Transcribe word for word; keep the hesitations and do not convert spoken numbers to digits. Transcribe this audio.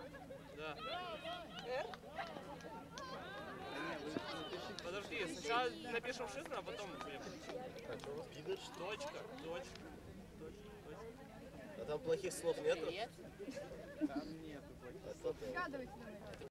Да. Р? Подожди, сначала напишем шифр, а потом будем. Видишь? Точка, точка, точка, точка. А там плохих слов нету? Там нету плохих слов. Гадывайте.